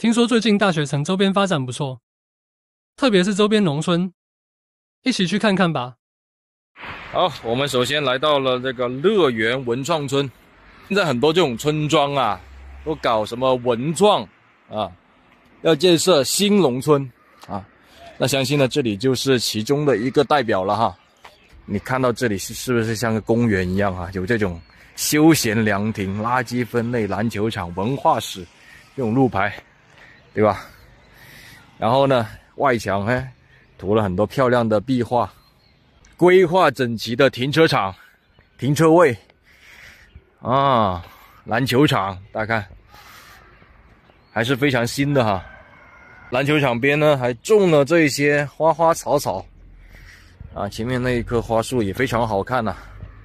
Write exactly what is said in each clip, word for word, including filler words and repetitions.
听说最近大学城周边发展不错，特别是周边农村，一起去看看吧。 好，我们首先来到了这个乐园文创村。现在很多这种村庄啊，都搞什么文创啊，要建设新农村啊。那相信呢，这里就是其中的一个代表了哈。你看到这里是是不是像个公园一样啊？有这种休闲凉亭、垃圾分类、篮球场、文化室这种路牌，对吧？然后呢，外墙哎涂了很多漂亮的壁画，规划整齐的停车场、停车位啊，篮球场，大家看还是非常新的哈。篮球场边呢还种了这些花花草草啊，前面那一棵花树也非常好看呐、啊。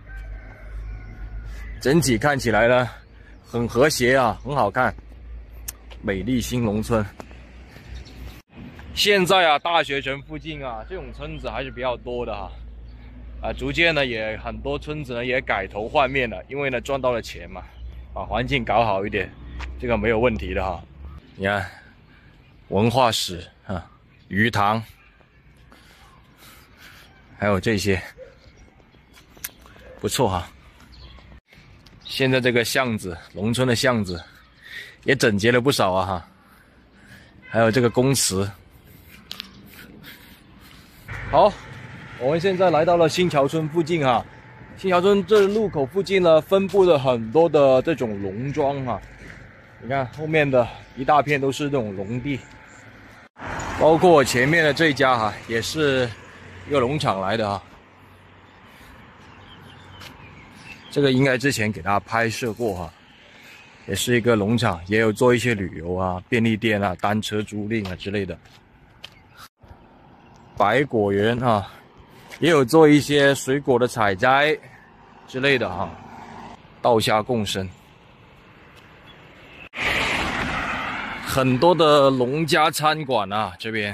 整体看起来呢很和谐啊，很好看，美丽新农村。现在啊，大学城附近啊，这种村子还是比较多的哈。啊，逐渐呢也很多村子呢也改头换面了，因为呢赚到了钱嘛，把环境搞好一点，这个没有问题的哈。你看，文化室啊，鱼塘，还有这些，不错哈。现在这个巷子，农村的巷子也整洁了不少啊哈，还有这个公祠。好，我们现在来到了新桥村附近哈。新桥村这路口附近呢，分布了很多的这种农庄哈。你看后面的一大片都是这种农地，包括前面的这一家哈，也是一个农场来的哈。这个应该之前给大家拍摄过哈，也是一个农场，也有做一些旅游啊、便利店啊、单车租赁啊之类的。百果园啊，也有做一些水果的采摘之类的哈，稻虾共生。很多的农家餐馆啊，这边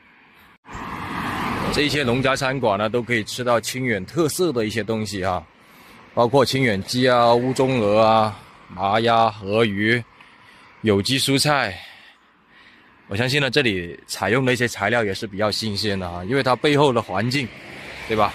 这些农家餐馆呢，都可以吃到清远特色的一些东西啊。包括清远鸡啊、乌中鹅啊、麻鸭、河鱼、有机蔬菜。我相信呢，这里采用的一些材料也是比较新鲜的啊，因为它背后的环境，对吧？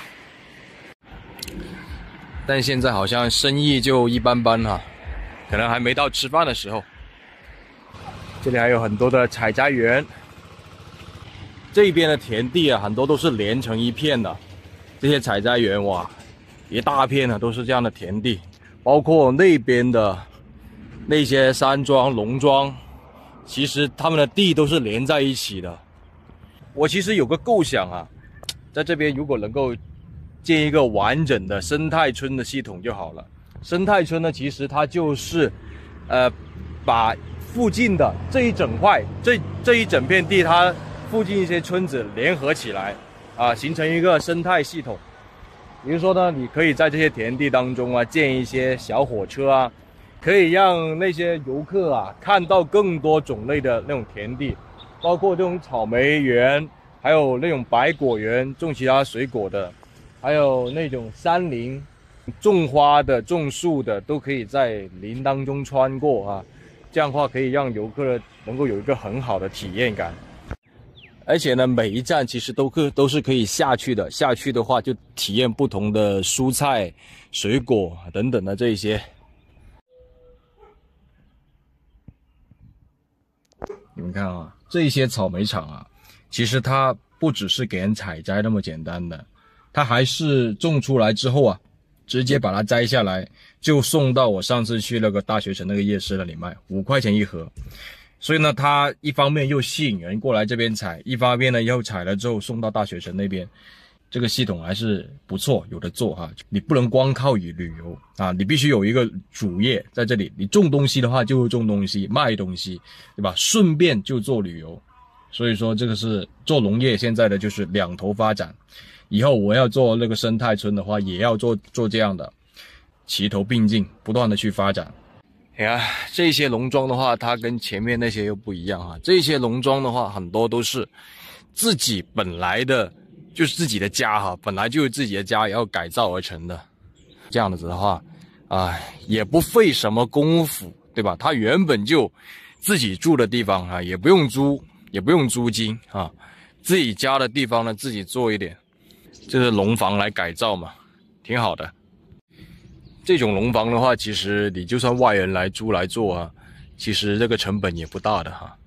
但现在好像生意就一般般哈，可能还没到吃饭的时候。这里还有很多的采摘园，这边的田地啊，很多都是连成一片的，这些采摘园哇。一大片呢都是这样的田地，包括那边的那些山庄、农庄，其实他们的地都是连在一起的。我其实有个构想啊，在这边如果能够建一个完整的生态村的系统就好了。生态村呢，其实它就是呃把附近的这一整块、这这一整片地，它附近一些村子联合起来啊，形成一个生态系统。比如说呢，你可以在这些田地当中啊建一些小火车啊，可以让那些游客啊看到更多种类的那种田地，包括这种草莓园，还有那种百果园种其他水果的，还有那种山林种花的、种树的，都可以在林当中穿过啊。这样的话可以让游客能够有一个很好的体验感。而且呢，每一站其实都可都是可以下去的，下去的话就体验不同的蔬菜、水果等等的这一些。你们看啊，这一些草莓场啊，其实它不只是给人采摘那么简单的，它还是种出来之后啊，直接把它摘下来，就送到我上次去那个大学城那个夜市那里卖，五块钱一盒。所以呢，它一方面又吸引人过来这边采，一方面呢又采了之后送到大学城那边，这个系统还是不错，有的做哈。你不能光靠以旅游啊，你必须有一个主业在这里。你种东西的话就种东西，卖东西，对吧？顺便就做旅游。所以说这个是做农业现在的就是两头发展。以后我要做那个生态村的话，也要做做这样的，齐头并进，不断的去发展。你看这些农庄的话，它跟前面那些又不一样啊。这些农庄的话，很多都是自己本来的，就是自己的家哈，本来就是自己的家，要改造而成的。这样子的话，啊、呃，也不费什么功夫，对吧？它原本就自己住的地方啊，也不用租，也不用租金啊，自己家的地方呢自己做一点，这是农房来改造嘛，挺好的。这种农房的话，其实你就算外人来租来做啊，其实这个成本也不大的哈。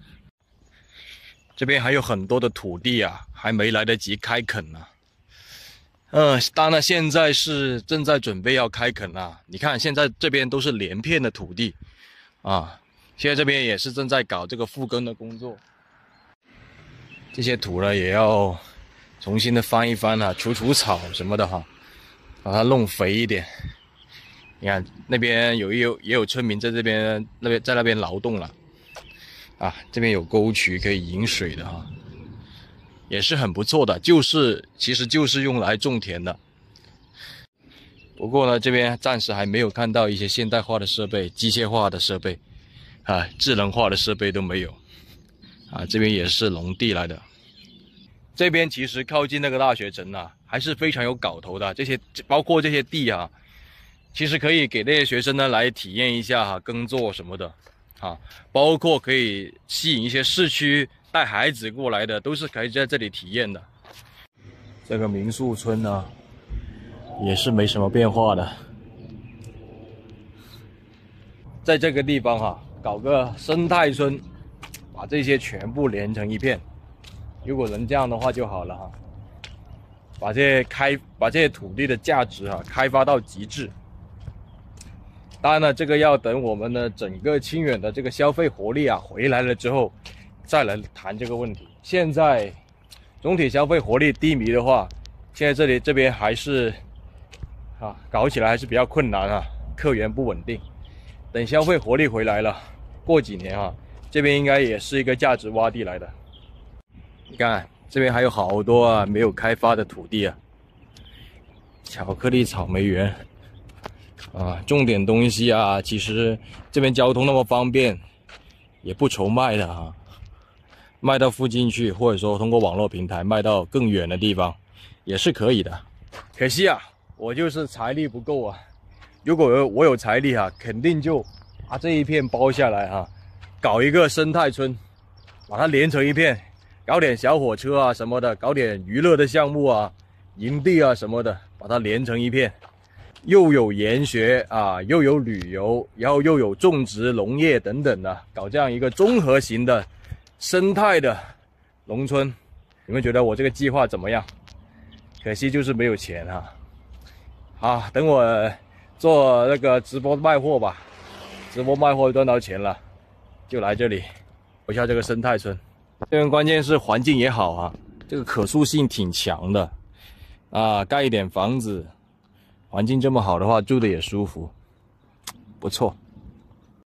这边还有很多的土地啊，还没来得及开垦呢、啊。呃，当然现在是正在准备要开垦啊。你看现在这边都是连片的土地啊，现在这边也是正在搞这个复耕的工作。这些土呢也要重新的翻一翻啊，除除草什么的哈，把它弄肥一点。你看那边有也有也有村民在这边那边在那边劳动了，啊，这边有沟渠可以引水的哈，也是很不错的，就是其实就是用来种田的。不过呢，这边暂时还没有看到一些现代化的设备、机械化的设备，啊，智能化的设备都没有。啊，这边也是农地来的。这边其实靠近那个大学城啊，还是非常有搞头的。这些包括这些地啊。其实可以给那些学生呢来体验一下哈耕作什么的，啊，包括可以吸引一些市区带孩子过来的，都是可以在这里体验的。这个民宿村呢，也是没什么变化的，在这个地方哈、啊，搞个生态村，把这些全部连成一片。如果能这样的话就好了哈，把这些开把这些土地的价值啊开发到极致。当然了，这个要等我们的整个清远的这个消费活力啊回来了之后，再来谈这个问题。现在总体消费活力低迷的话，现在这里这边还是啊搞起来还是比较困难啊，客源不稳定。等消费活力回来了，过几年啊，这边应该也是一个价值洼地来的。你看这边还有好多啊没有开发的土地啊，巧克力草莓园。啊，种点东西啊，其实这边交通那么方便，也不愁卖的啊，卖到附近去，或者说通过网络平台卖到更远的地方，也是可以的。可惜啊，我就是财力不够啊。如果有我有财力啊，肯定就把这一片包下来啊，搞一个生态村，把它连成一片，搞点小火车啊什么的，搞点娱乐的项目啊，营地啊什么的，把它连成一片。又有研学啊，又有旅游，然后又有种植、农业等等的，搞这样一个综合型的生态的农村。你们觉得我这个计划怎么样？可惜就是没有钱啊。好，等我做那个直播卖货吧，直播卖货赚到钱了，就来这里搞一下这个生态村。这边关键是环境也好啊，这个可塑性挺强的啊，盖一点房子。环境这么好的话，住的也舒服，不错。